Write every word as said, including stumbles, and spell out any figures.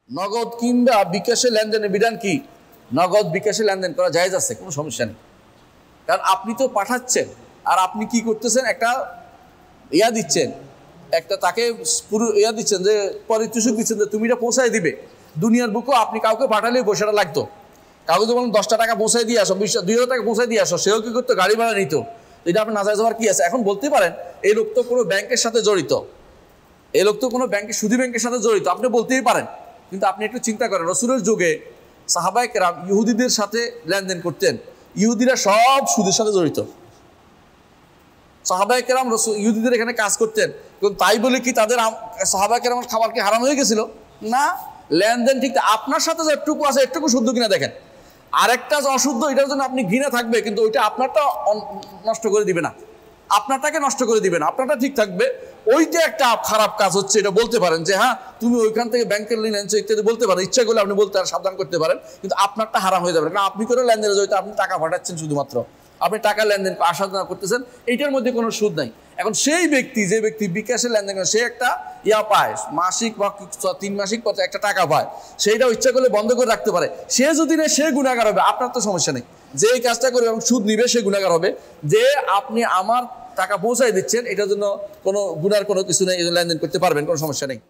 নগদ কিংবা বিকাশে লেনদেনের বিধান কি? নগদ বিকাশে লেনদেন করা জায়েজ আছে, কোনো সমস্যা নেই। কারণ আপনি তো পাঠাচ্ছেন, আর আপনি কি করতেছেন, একটা ইয়া দিচ্ছেন, একটা তাকে পুরো ইয়া দিচ্ছেন, যে পারিতোষিক দিচ্ছেন যে তুমি এটা পৌঁছায় দিবে। দুনিয়ার বুকেও আপনি কাউকে পাঠালেই পয়সাটা লাগতো। কাউকে তো বলুন দশটা টাকা পৌঁছায় দিয়ে আসো, বিশ দুই হাজার টাকা পৌঁছায় দিয়ে আসো, সেও কি করতো, গাড়ি ভাড়া নিত। এটা আপনার নাজায়জ হওয়ার কি আছে? এখন বলতে পারেন এই লোক তো কোনো ব্যাংকের সাথে জড়িত, এই লোক তো কোনো ব্যাংকের সুদী ব্যাংকের সাথে জড়িত, আপনি বলতেই পারেন। কিন্তু আপনি একটু চিন্তা করেন, রাসূলের যুগে সাহাবায়ে কেরাম ইহুদিদের সাথে লেনদেন করতেন, ইহুদিরা সব সুদের সাথে জড়িত। সাহাবায়ে কেরাম রাসূল ইহুদিদের এখানে কাজ করতেন, কিন্তু তাই বলে কি তাদের সাহাবায়ে কেরামের খাবার কি হারাম হয়ে গেছিল? না, লেনদেন ঠিক। আপনার সাথে যে একটুকু আছে একটুকু শুদ্ধ কিনা দেখেন, আরেকটা যে অশুদ্ধ, এটার জন্য আপনি ঘৃণা থাকবে, কিন্তু ওইটা আপনারটা নষ্ট করে দিবে না, আপনারটাকে নষ্ট করে দিবে না, আপনারটা ঠিক থাকবে। ওইটা একটা খারাপ কাজ হচ্ছে, এটা বলতে পারেন যে হ্যাঁ তুমি ওইখান থেকে ব্যাংকের ঋণ আনছো ইত্যাদি বলতে পারেন, ইচ্ছা করলে আপনি বলতে আর সাবধান করতে পারেন, কিন্তু আপনারটা হারাম হয়ে যাবে। কারণ আপনি করে লেনদেনে জড়িত, আপনি টাকা পাঠাচ্ছেন, শুধুমাত্র আপনি টাকা লেনদেন আশা করতেছেন, এইটার মধ্যে কোনো সুদ নাই। এখন সেই ব্যক্তি, যে ব্যক্তি বিকাশে লেনদেন করে, সে একটা ইয়া পায় মাসিক বা তিন মাসিক পথে একটা টাকা পায়, সেইটাও ইচ্ছা করলে বন্ধ করে রাখতে পারে। সে যদি নেই সে গুনাহগার হবে, আপনার তো সমস্যা নেই। যে এই কাজটা করবে এবং সুদ নিবে সে গুনাহগার হবে। যে আপনি আমার টাকা পৌঁছায় দিচ্ছেন, এটার জন্য কোনো গুনার কোনো কিছু নেই, লেনদেন করতে পারবেন, কোনো সমস্যা নেই।